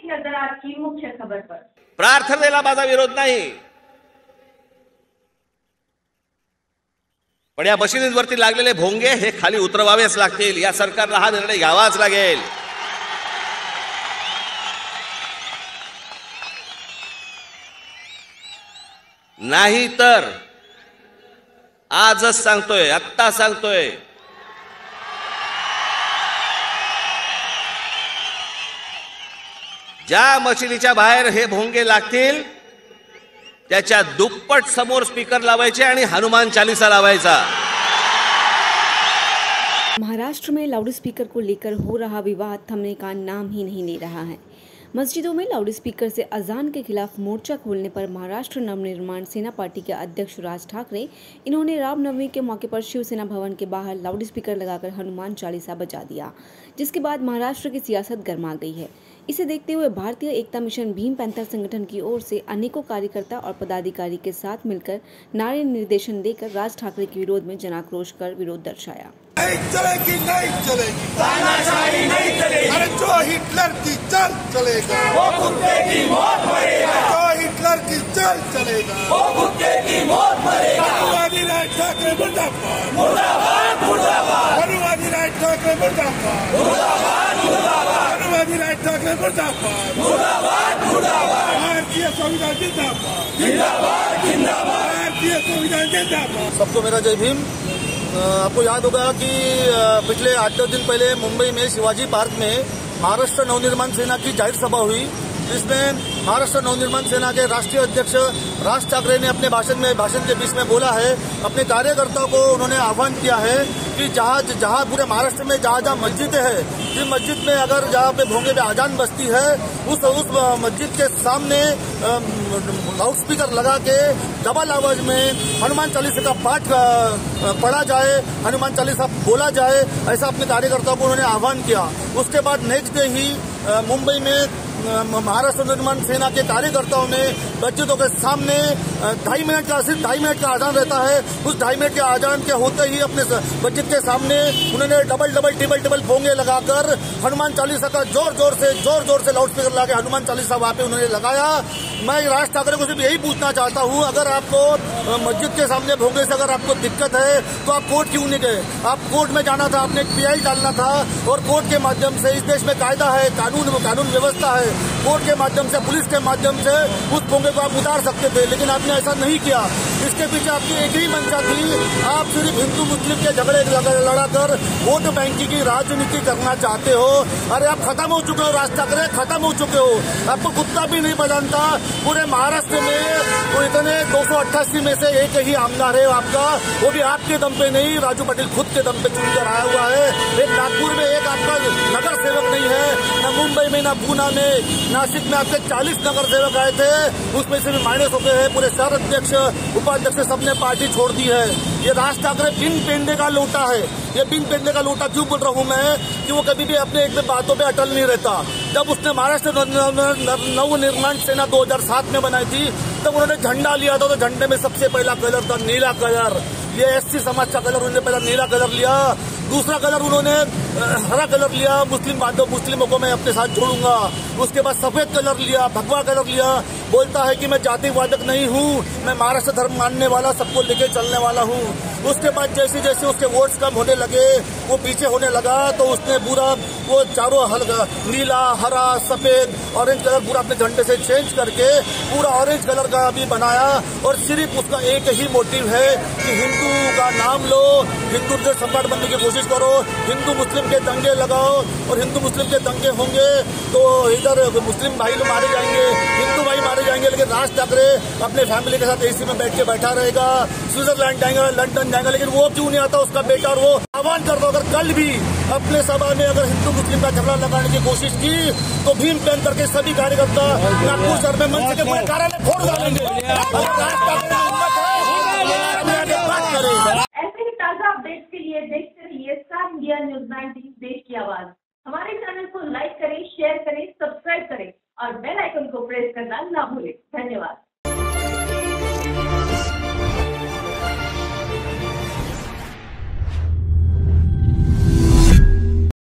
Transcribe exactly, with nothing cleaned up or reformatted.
नजर आजची मुख्य खबर पर. प्रार्थनेला माझा विरोध नाही, पण या मशिदींवरती लागलेले भोंगे हे खाली उतरवावेच लागतील. या सरकारला हा निर्णय घ्यावाच लागेल. नाही तर आजच सांगतोय, आत्ता सांगतोय, ज्या मशिदीच्या बाहेर हे भोंगे लागतील त्याच्या दुप्पट समोर स्पीकर लावायचे आणि हनुमान चालीसा लावायचा. महाराष्ट्र में लाउडस्पीकर को लेकर हो रहा विवाद थमने का नाम ही नहीं ले रहा है. मस्जिदों में लाउडस्पीकर से अजान के खिलाफ मोर्चा खोलने पर महाराष्ट्र नवनिर्माण सेना पार्टी के अध्यक्ष राज ठाकरे इन्होंने रामनवमी के मौके पर शिवसेना भवन के बाहर लाउडस्पीकर लगाकर हनुमान चालीसा बजा दिया, जिसके बाद महाराष्ट्र की सियासत गर्मा गई है. इसे देखते हुए भारतीय एकता मिशन भीम पैंथर संगठन की ओर से अनेकों कार्यकर्ता और पदाधिकारी के साथ मिलकर नारे निर्देशन देकर राज ठाकरे के विरोध में जनाक्रोश कर विरोध दर्शाया. नहीं चलेगी, नहीं चलेगी, तानाशाही नहीं चलेगी. अरे जो हिटलर की चल चलेगा, वो कुत्ते की मौत मरेगा. जो हिटलर की चल चलेगा, वो कुत्ते की मौत मरेगा. अनुवादी राज ठाकरे मुर्दाबाद, मुर्दाबाद, मुर्दाबाद. अनुवादी राज ठाकरे मुर्दाबाद, मुर्दाबाद, मुर्दाबाद. अनुवादी राज ठाकरे मुर्दाबाद, मुर्दाबाद, मुर्दाबाद. भारतीय संविधान जिंदाबाद, जिंदाबाद, जिंदाबाद. भारतीय संविधान जिंदाबाद. सबको मेरा जय भीम. आपको याद होगा कि पिछले आठ दस दिन पहले मुंबई में शिवाजी पार्क में महाराष्ट्र नवनिर्माण सेना की जाहिर सभा हुई, जिसमें महाराष्ट्र नवनिर्माण सेना के राष्ट्रीय अध्यक्ष राज ठाकरे ने अपने भाषण में भाषण के बीच में बोला है, अपने कार्यकर्ताओं को उन्होंने आह्वान किया है कि जहाँ जहाँ पूरे महाराष्ट्र में जहाँ जहाँ मस्जिदें हैं, जिस मस्जिद में अगर जहाँ पे भोंगे पे अजान बजती है, उस उस मस्जिद के सामने लाउड स्पीकर लगा के डबल आवाज में हनुमान चालीसा का पाठ पढ़ा जाए, हनुमान चालीसा बोला जाए, ऐसा अपने कार्यकर्ताओं को उन्होंने आह्वान किया. उसके बाद नेक्स्ट डे ही मुंबई में महाराष्ट्र निर्माण सेना के कार्यकर्ताओं ने मस्जिदों के सामने ढाई मिनट का सिर्फ ढाई मिनट का आजान रहता है, उस ढाई मिनट के आजान के होते ही अपने मस्जिद के सामने उन्होंने डबल डबल टिबल टिबल भोंगे लगाकर हनुमान चालीसा का जोर जोर से जोर जोर से लाउड स्पीकर लगा के हनुमान चालीसा वहां पे उन्होंने लगाया. मैं राज ठाकरे को सिर्फ यही पूछना चाहता हूं, अगर आपको मस्जिद के सामने भोंगे से अगर आपको दिक्कत है तो आप कोर्ट क्यों नहीं गए? आप कोर्ट में जाना था, आपने एक पीआई डालना था और कोर्ट के माध्यम से, इस देश में कायदा है, कानून कानून व्यवस्था है, कोर्ट के माध्यम से, पुलिस के माध्यम से उस भोंगे को आप उतार सकते थे, लेकिन आपने ऐसा नहीं किया. इसके पीछे आपकी एक ही मंशा थी, आप सिर्फ हिंदू मुस्लिम के झगड़े लड़ाकर वोट बैंकिंग की राजनीति करना चाहते हो. अरे आप खत्म हो चुके हो राज ठाकरे, खत्म हो चुके हो. आपको कुत्ता भी नहीं बजानता. पूरे महाराष्ट्र में तो इतने दो सौ अट्ठासी में से एक ही आमदार है आपका, वो भी आपके दम पे नहीं, राजू पाटिल खुद के दम पे चुनकर आया हुआ है. एक नागपुर में एक आपका नगर सेवक नहीं है, न मुंबई में, न पूना में, नासिक में आपके चालीस नगर सेवक आए थे, उसमें से भी माइनस हो गए हैं. पूरे शहर अध्यक्ष, उपाध्यक्ष सबने पार्टी छोड़ दी है. ये राज ठाकरे बिन पेंडे का लोटा है. ये बिन पेंडे का लोटा क्यों बोल रहा हूं मैं कि वो कभी भी अपने एक बातों पे अटल नहीं रहता. जब उसने महाराष्ट्र नवनिर्माण सेना दो हज़ार सात में बनाई थी, तब उन्होंने झंडा लिया था, तो झंडे में सबसे पहला कलर था नीला कलर. ये एससी समाज का कलर उन्होंने पहला नीला कलर लिया. दूसरा कलर उन्होंने हरा कलर लिया, मुस्लिम बांधव मुस्लिमों को मैं अपने साथ जोड़ूंगा. उसके बाद सफेद कलर लिया, भगवा कलर लिया. बोलता है कि मैं जातिवादक नहीं हूँ, मैं महाराष्ट्र धर्म मानने वाला, सबको लेके चलने वाला हूँ. उसके बाद जैसे जैसे उसके वोट्स कम होने लगे, वो पीछे होने लगा, तो उसने पूरा वो चारों हल्का नीला, हरा, सफेद, ऑरेंज कलर पूरा अपने झंडे से चेंज करके पूरा ऑरेंज कलर का अभी बनाया. और सिर्फ उसका एक ही मोटिव है कि हिंदू का नाम लो, हिंदू से सम्राट बनने की कोशिश करो, हिंदू मुस्लिम के दंगे लगाओ, और हिंदू मुस्लिम के दंगे होंगे तो इधर मुस्लिम भाई लोग मारे जाएंगे, हिंदू भाई मारे जाएंगे. लेकिन राज ठाकरे अपने फैमिली के साथ एसी में बैठ के बैठा रहेगा, स्विट्जरलैंड जाएगा, लंदन जाएगा, लेकिन वो क्यों नहीं आता उसका बेटा. और वो आह्वान कर दो, अगर कल भी अपने सभा में अगर हिंदू मुस्लिम का झगड़ा लगाने की कोशिश की तो भीम पैंथर के सभी कार्यकर्ता नागपुर शहर में मंच के पूरे कार्यालय फोड़ डालेंगे. ऐसे ही ताजा अपडेट के लिए देखते रहिए स्टार इंडिया न्यूज नाइनटीन, देश की आवाज. हमारे चैनल को लाइक करें, शेयर करें, सब्सक्राइब करें और बेल आइकन को प्रेस करना ना भूलें. धन्यवाद.